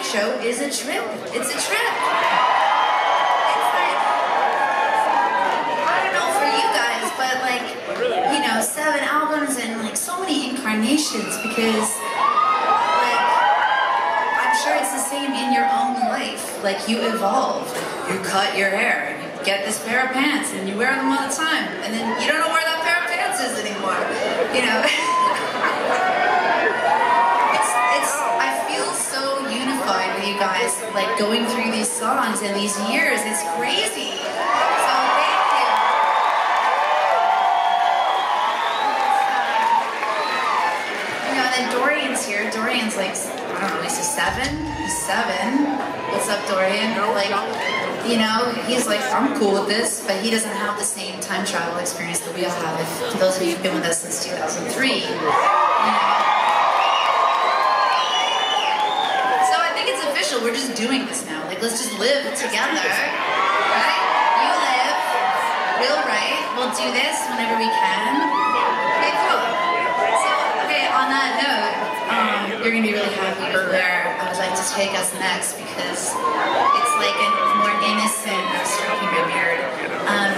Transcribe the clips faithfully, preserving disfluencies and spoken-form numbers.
show is a trip. It's a trip. It's like, I don't know for you guys, but like, you know, seven albums and like so many incarnations because like, I'm sure it's the same in your own life. Like you evolve, you cut your hair, you get this pair of pants and you wear them all the time and then you don't know where that pair of pants is anymore, you know? You guys, like going through these songs and these years, it's crazy. So thank you. You know, and then Dorian's here. Dorian's like, I don't know, he's a seven. He's seven. What's up, Dorian? Like, you know, he's like, I'm cool with this, but he doesn't have the same time travel experience that we all have. If those of you who've been with us since two thousand three, you know. We're just doing this now. Like, let's just live together, right? You live, we'll write, we'll do this whenever we can. Okay, cool. So, okay, on that note, um, you're gonna be really happy with where I would like to take us next because it's like a more innocent, I'm stroking my beard. Um,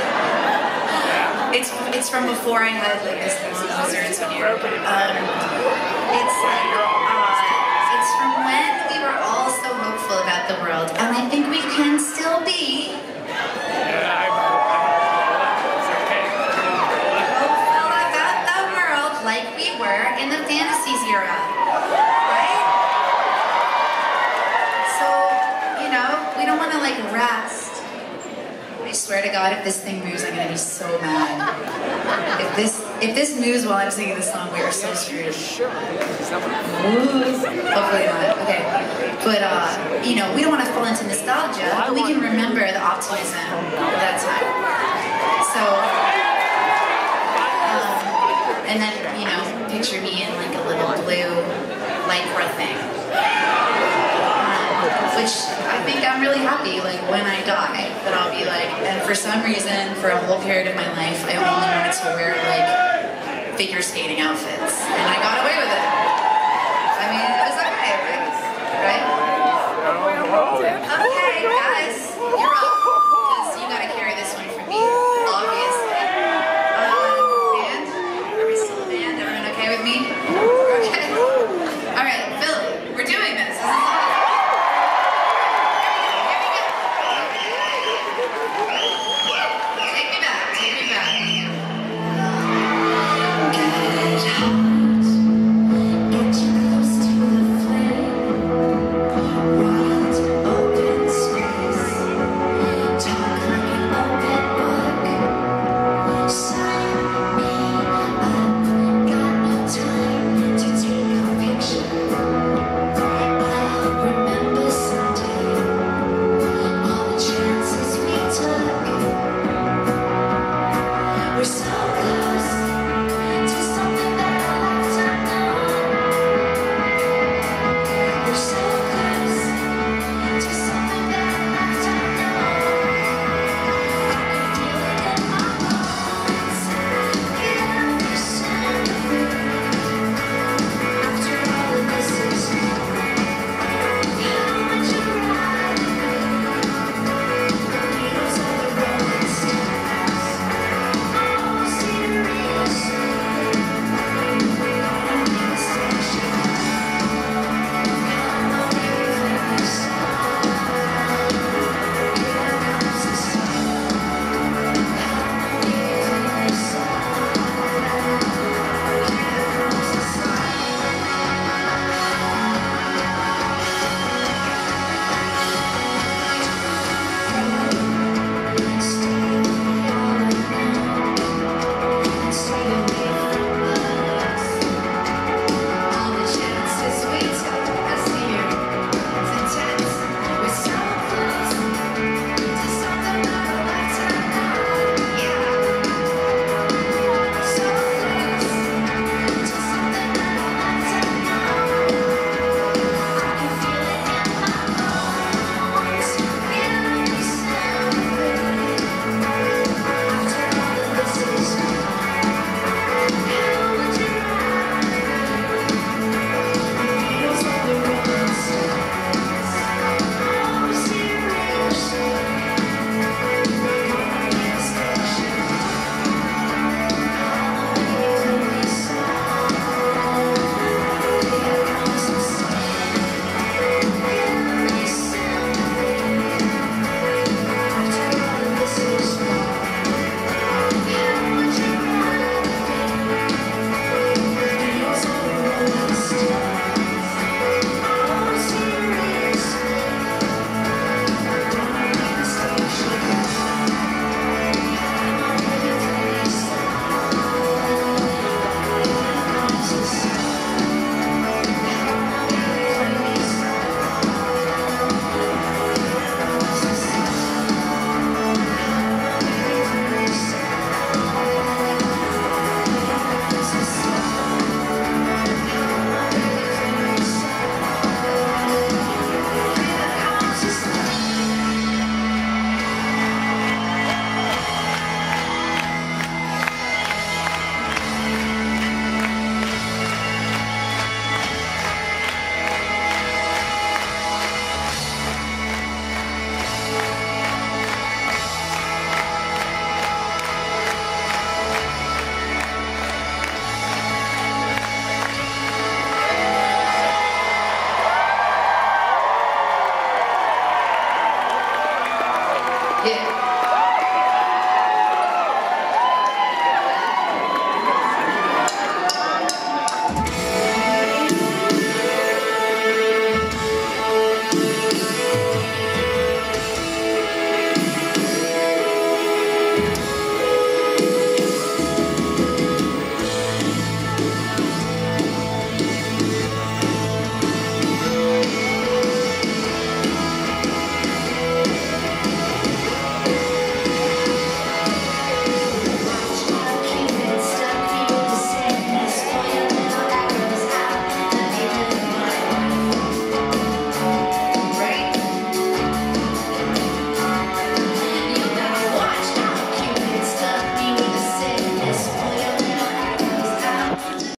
it's it's from before I had like this long lizard beard. Um, it's like, uh, it's from when we were all so hopeful about the world, and I think we can still be hopeful about the world like we were in the fantasies era, right? So, you know, we don't want to like rest. I swear to God, if this thing moves, I'm gonna be so mad. If this if this moves while I'm singing this song, we are so screwed. Hopefully not. Okay. But uh, you know, we don't want to fall into nostalgia, but we can remember the optimism of that time. So um, and then, you know, picture me in like a little blue lycra thing. Which I think I'm really happy, like when I die, that I'll be like, and for some reason, for a whole period of my life, I only wanted to wear like figure skating outfits, and I got away with it. I mean, it was okay, right? Right? Okay, guys, you're up.